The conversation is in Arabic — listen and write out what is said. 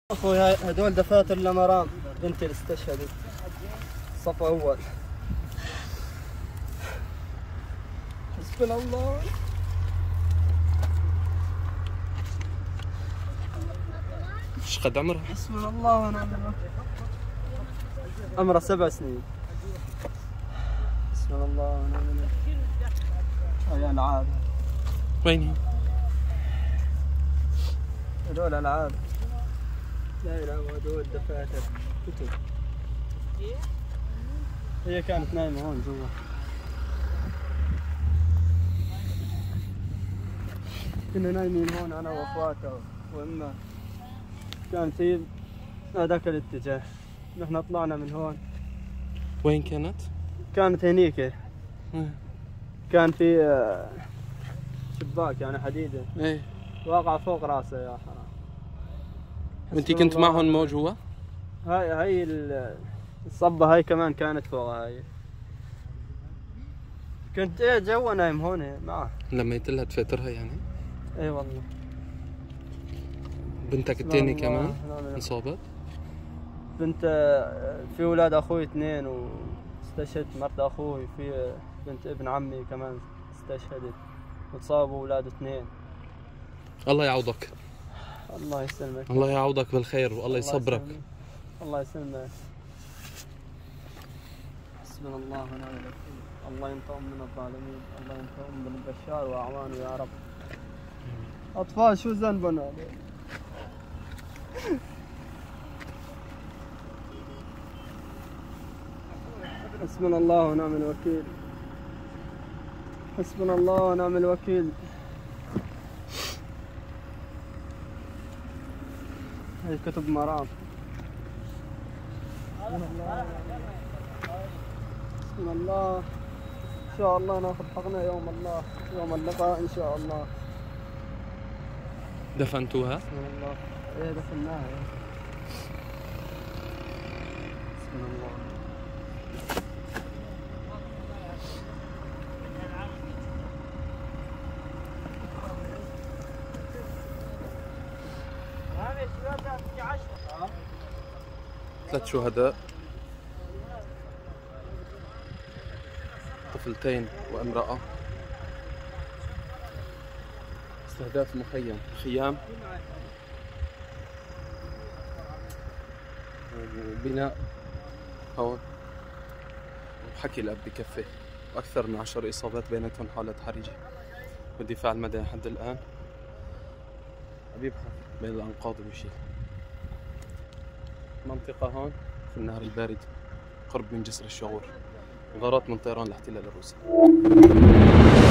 اخوي هدول دفاتر لمرام بنتي اللي استشهدت صف اول. حسبنا الله. ايش قد عمرها؟ حسبنا الله ونعم الوكيل. عمرها 7 سنين. حسبنا الله ونعم الوكيل. هاي العاب. وين هي؟ هدول العاب. لا لا هدول دفاتر كتب. هي كانت نايمة هون جوا. كنا نايمين هون انا واخواتها وامها. كانت هي هذاك الاتجاه. نحن طلعنا من هون. وين كانت؟ كانت هنيك. كان في شباك يعني حديدة. ايه واقع فوق راسه يا حرام. وانتي كنت معهم مو جوا؟ هاي الصبة هاي كمان كانت فوق هاي. كنت جوا نايم هون معه. لما يتلها تفاترها يعني؟ اي والله. بنتك الثانية كمان انصابت؟ بنت في اولاد اخوي 2 واستشهدت مرت اخوي. في بنت ابن عمي كمان استشهدت وتصابوا اولاد 2. الله يعوضك. الله يسلمك. الله يعوضك بالخير والله يصبرك. الله يسلمك. حسبنا الله ونعم الوكيل. الله ينتقم من الظالمين. الله ينتقم من بشار واعوانه يا رب. اطفال شو ذنبهم هذول؟ حسبنا الله ونعم الوكيل. حسبنا الله ونعم الوكيل. هي كتب مرام. بسم الله. ان شاء الله ناخذ حقنا يوم الله، يوم اللقاء ان شاء الله. دفنتوها؟ بسم الله. ايه دفناها. بسم الله. ثلاث شهداء، طفلتين وامرأة. استهداف مخيم، خيام وبناء هون، وحكي الأب بكفه، وأكثر من 10 إصابات بيناتهم حالة حرجة. والدفاع المدني لحد الآن بيبحث بين الأنقاض وبيشيل. منطقة هون في النهر البارد قرب من جسر الشغور، غارات من طيران الاحتلال الروسي.